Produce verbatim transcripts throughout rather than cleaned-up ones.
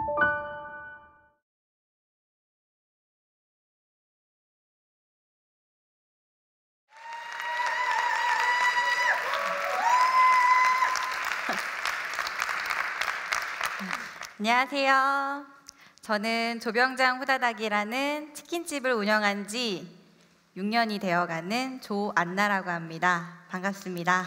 안녕하세요. 저는 조병장 후다닥이라는 치킨집을 운영한 지 육 년이 되어가는 조안나라고 합니다. 반갑습니다.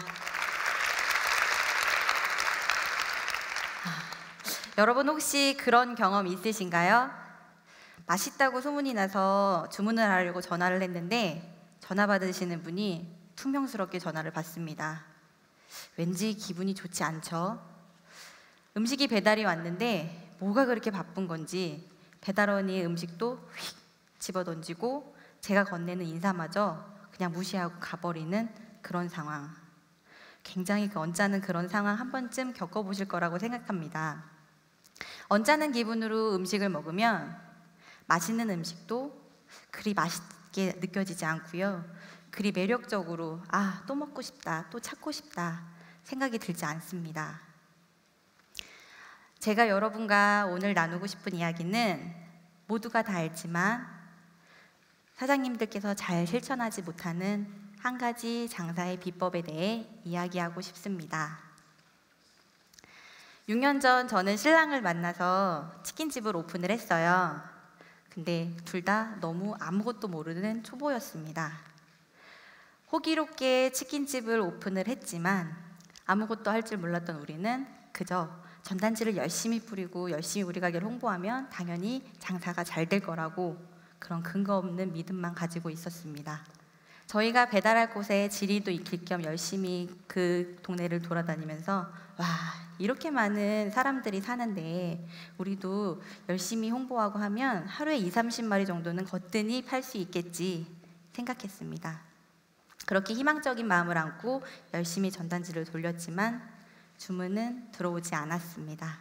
여러분 혹시 그런 경험 있으신가요? 맛있다고 소문이 나서 주문을 하려고 전화를 했는데 전화 받으시는 분이 퉁명스럽게 전화를 받습니다. 왠지 기분이 좋지 않죠? 음식이 배달이 왔는데 뭐가 그렇게 바쁜 건지 배달원이 음식도 휙 집어던지고 제가 건네는 인사마저 그냥 무시하고 가버리는 그런 상황. 굉장히 그 언짢은 그런 상황 한 번쯤 겪어보실 거라고 생각합니다. 언짢은 기분으로 음식을 먹으면 맛있는 음식도 그리 맛있게 느껴지지 않고요. 그리 매력적으로 아, 또 먹고 싶다, 또 찾고 싶다 생각이 들지 않습니다. 제가 여러분과 오늘 나누고 싶은 이야기는 모두가 다 알지만 사장님들께서 잘 실천하지 못하는 한 가지 장사의 비법에 대해 이야기하고 싶습니다. 육 년 전 저는 신랑을 만나서 치킨집을 오픈을 했어요. 근데 둘 다 너무 아무것도 모르는 초보였습니다. 호기롭게 치킨집을 오픈을 했지만 아무것도 할 줄 몰랐던 우리는 그저 전단지를 열심히 뿌리고 열심히 우리 가게를 홍보하면 당연히 장사가 잘 될 거라고 그런 근거 없는 믿음만 가지고 있었습니다. 저희가 배달할 곳에 지리도 익힐 겸 열심히 그 동네를 돌아다니면서 와, 이렇게 많은 사람들이 사는데 우리도 열심히 홍보하고 하면 하루에 이삼십 마리 정도는 거뜬히 팔 수 있겠지 생각했습니다. 그렇게 희망적인 마음을 안고 열심히 전단지를 돌렸지만 주문은 들어오지 않았습니다.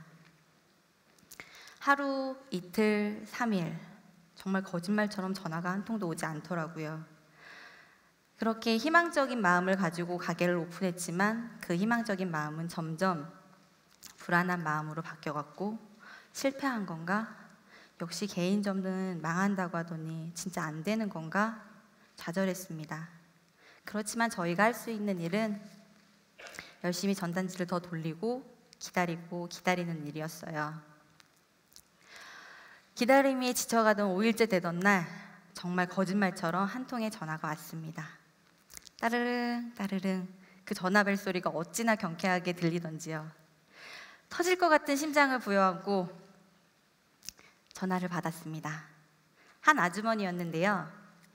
하루, 이틀, 삼 일 정말 거짓말처럼 전화가 한 통도 오지 않더라고요. 그렇게 희망적인 마음을 가지고 가게를 오픈했지만 그 희망적인 마음은 점점 불안한 마음으로 바뀌어갔고 실패한 건가? 역시 개인점은 망한다고 하더니 진짜 안 되는 건가? 좌절했습니다. 그렇지만 저희가 할 수 있는 일은 열심히 전단지를 더 돌리고 기다리고 기다리는 일이었어요. 기다림이 지쳐가던 오 일째 되던 날 정말 거짓말처럼 한 통의 전화가 왔습니다. 따르릉 따르릉 그 전화벨 소리가 어찌나 경쾌하게 들리던지요. 터질 것 같은 심장을 부여하고 전화를 받았습니다. 한 아주머니였는데요.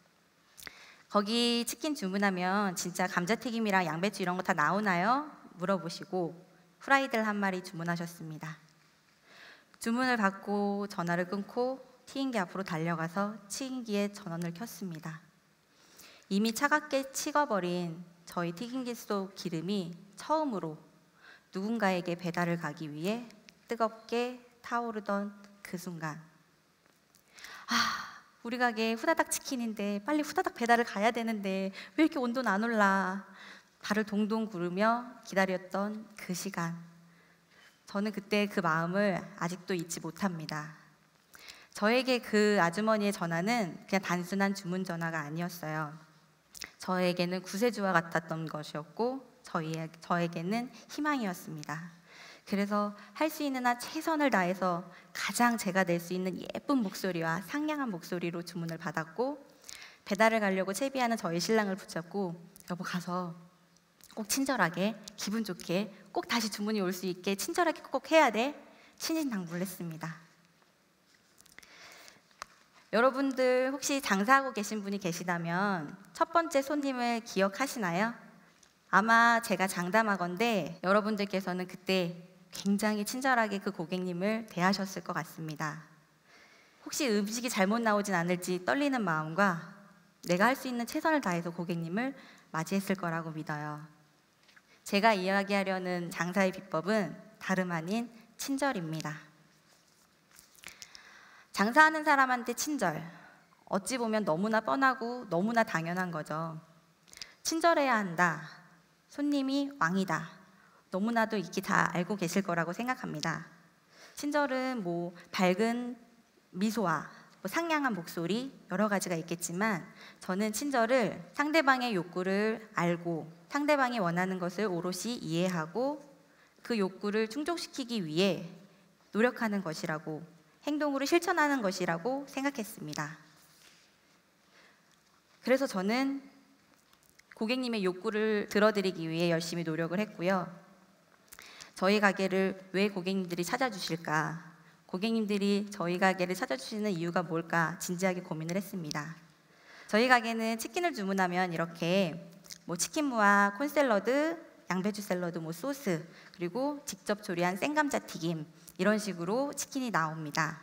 거기 치킨 주문하면 진짜 감자튀김이랑 양배추 이런 거 다 나오나요? 물어보시고 후라이드를 한 마리 주문하셨습니다. 주문을 받고 전화를 끊고 튀김기 앞으로 달려가서 튀김기에 전원을 켰습니다. 이미 차갑게 식어버린 저희 튀김기 속 기름이 처음으로 누군가에게 배달을 가기 위해 뜨겁게 타오르던 그 순간, 아, 우리 가게 후다닥 치킨인데 빨리 후다닥 배달을 가야 되는데 왜 이렇게 온도는 안 올라? 발을 동동 구르며 기다렸던 그 시간, 저는 그때 그 마음을 아직도 잊지 못합니다. 저에게 그 아주머니의 전화는 그냥 단순한 주문 전화가 아니었어요. 저에게는 구세주와 같았던 것이었고 저희, 저에게는 희망이었습니다. 그래서 할 수 있는 한 최선을 다해서 가장 제가 낼 수 있는 예쁜 목소리와 상냥한 목소리로 주문을 받았고 배달을 가려고 채비하는 저희 신랑을 붙잡고 여보 가서 꼭 친절하게 기분 좋게 꼭 다시 주문이 올 수 있게 친절하게 꼭 해야 돼 신신당부를 했습니다. 여러분들 혹시 장사하고 계신 분이 계시다면 첫 번째 손님을 기억하시나요? 아마 제가 장담하건대 여러분들께서는 그때 굉장히 친절하게 그 고객님을 대하셨을 것 같습니다. 혹시 음식이 잘못 나오진 않을지 떨리는 마음과 내가 할 수 있는 최선을 다해서 고객님을 맞이했을 거라고 믿어요. 제가 이야기하려는 장사의 비법은 다름 아닌 친절입니다. 장사하는 사람한테 친절, 어찌 보면 너무나 뻔하고 너무나 당연한 거죠. 친절해야 한다. 손님이 왕이다. 너무나도 익히 다 알고 계실 거라고 생각합니다. 친절은 뭐 밝은 미소와 뭐 상냥한 목소리 여러 가지가 있겠지만 저는 친절을 상대방의 욕구를 알고 상대방이 원하는 것을 오롯이 이해하고 그 욕구를 충족시키기 위해 노력하는 것이라고 행동으로 실천하는 것이라고 생각했습니다. 그래서 저는 고객님의 욕구를 들어드리기 위해 열심히 노력을 했고요. 저희 가게를 왜 고객님들이 찾아주실까? 고객님들이 저희 가게를 찾아주시는 이유가 뭘까? 진지하게 고민을 했습니다. 저희 가게는 치킨을 주문하면 이렇게 뭐 치킨무와 콘샐러드, 양배추 샐러드, 뭐 소스, 그리고 직접 조리한 생감자튀김 이런 식으로 치킨이 나옵니다.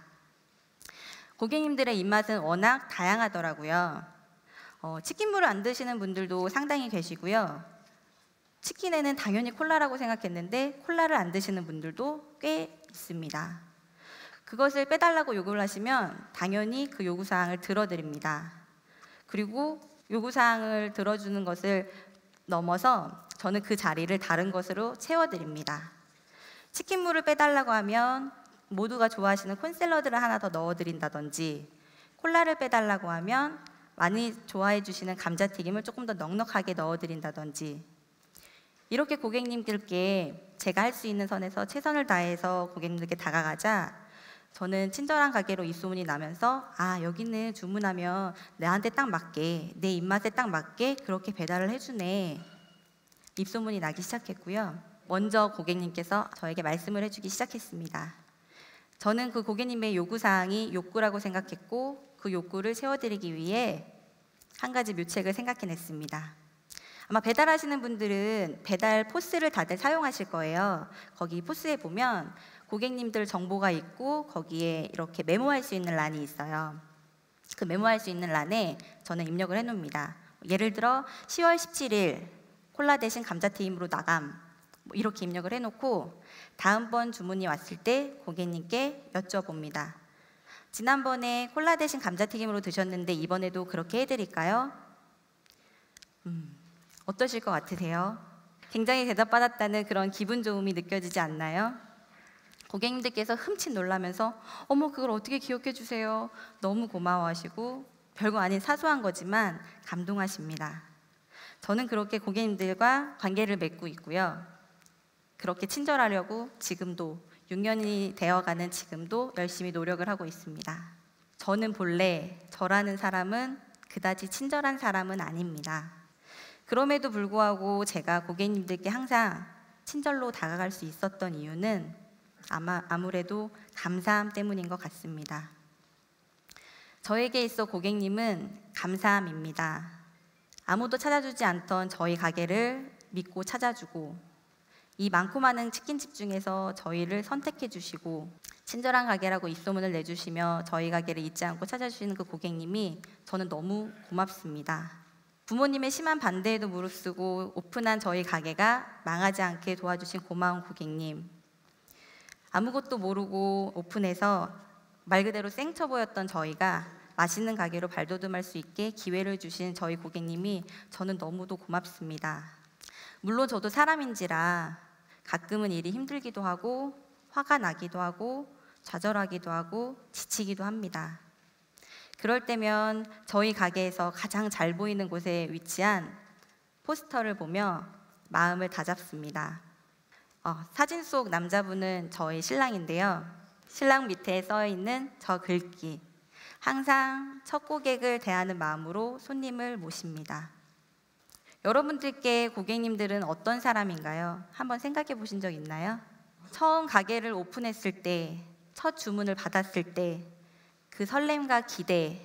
고객님들의 입맛은 워낙 다양하더라고요. 어, 치킨무를 안 드시는 분들도 상당히 계시고요. 치킨에는 당연히 콜라라고 생각했는데 콜라를 안 드시는 분들도 꽤 있습니다. 그것을 빼달라고 요구를 하시면 당연히 그 요구사항을 들어드립니다. 그리고 요구사항을 들어주는 것을 넘어서 저는 그 자리를 다른 것으로 채워드립니다. 치킨무를 빼달라고 하면 모두가 좋아하시는 콘샐러드를 하나 더 넣어드린다든지, 콜라를 빼달라고 하면 많이 좋아해 주시는 감자튀김을 조금 더 넉넉하게 넣어드린다든지, 이렇게 고객님들께 제가 할 수 있는 선에서 최선을 다해서 고객님들께 다가가자 저는 친절한 가게로 입소문이 나면서 아, 여기는 주문하면 나한테 딱 맞게, 내 입맛에 딱 맞게 그렇게 배달을 해주네, 입소문이 나기 시작했고요. 먼저 고객님께서 저에게 말씀을 해주기 시작했습니다. 저는 그 고객님의 요구사항이 욕구라고 생각했고 그 욕구를 채워드리기 위해 한 가지 묘책을 생각해냈습니다. 아마 배달하시는 분들은 배달 포스를 다들 사용하실 거예요. 거기 포스에 보면 고객님들 정보가 있고 거기에 이렇게 메모할 수 있는 란이 있어요. 그 메모할 수 있는 란에 저는 입력을 해놓습니다. 예를 들어 시월 십칠일 콜라 대신 감자튀김으로 나감, 뭐 이렇게 입력을 해놓고 다음번 주문이 왔을 때 고객님께 여쭤봅니다. 지난번에 콜라 대신 감자튀김으로 드셨는데 이번에도 그렇게 해드릴까요? 음, 어떠실 것 같으세요? 굉장히 대답받았다는 그런 기분 좋음이 느껴지지 않나요? 고객님들께서 흠칫 놀라면서 어머, 그걸 어떻게 기억해 주세요? 너무 고마워하시고 별거 아닌 사소한 거지만 감동하십니다. 저는 그렇게 고객님들과 관계를 맺고 있고요. 그렇게 친절하려고 지금도 육 년이 되어가는 지금도 열심히 노력을 하고 있습니다. 저는 본래 저라는 사람은 그다지 친절한 사람은 아닙니다. 그럼에도 불구하고 제가 고객님들께 항상 친절로 다가갈 수 있었던 이유는 아마 아무래도 감사함 때문인 것 같습니다. 저에게 있어 고객님은 감사함입니다. 아무도 찾아주지 않던 저희 가게를 믿고 찾아주고 이 많고 많은 치킨집 중에서 저희를 선택해 주시고 친절한 가게라고 입소문을 내주시며 저희 가게를 잊지 않고 찾아주시는 그 고객님이 저는 너무 고맙습니다. 부모님의 심한 반대에도 무릅쓰고 오픈한 저희 가게가 망하지 않게 도와주신 고마운 고객님, 아무것도 모르고 오픈해서 말 그대로 생처 보였던 저희가 맛있는 가게로 발돋움할 수 있게 기회를 주신 저희 고객님이 저는 너무도 고맙습니다. 물론 저도 사람인지라 가끔은 일이 힘들기도 하고 화가 나기도 하고 좌절하기도 하고 지치기도 합니다. 그럴 때면 저희 가게에서 가장 잘 보이는 곳에 위치한 포스터를 보며 마음을 다잡습니다. 어, 사진 속 남자분은 저희 신랑인데요. 신랑 밑에 써있는 저 글귀, 항상 첫 고객을 대하는 마음으로 손님을 모십니다. 여러분들께 고객님들은 어떤 사람인가요? 한번 생각해 보신 적 있나요? 처음 가게를 오픈했을 때, 첫 주문을 받았을 때 그 설렘과 기대,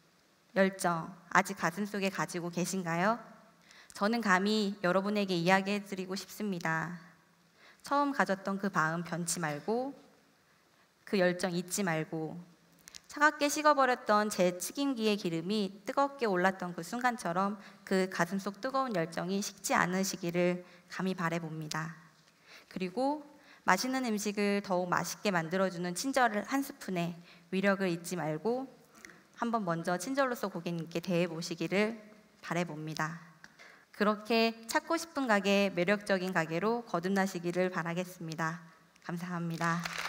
열정 아직 가슴속에 가지고 계신가요? 저는 감히 여러분에게 이야기해 드리고 싶습니다. 처음 가졌던 그 마음 변치 말고 그 열정 잊지 말고 차갑게 식어버렸던 제 튀김기의 기름이 뜨겁게 올랐던 그 순간처럼 그 가슴속 뜨거운 열정이 식지 않으시기를 감히 바라봅니다. 그리고 맛있는 음식을 더욱 맛있게 만들어주는 친절 한 스푼에 위력을 잊지 말고 한번 먼저 친절로서 고객님께 대해보시기를 바라봅니다. 그렇게 찾고 싶은 가게, 매력적인 가게로 거듭나시기를 바라겠습니다. 감사합니다.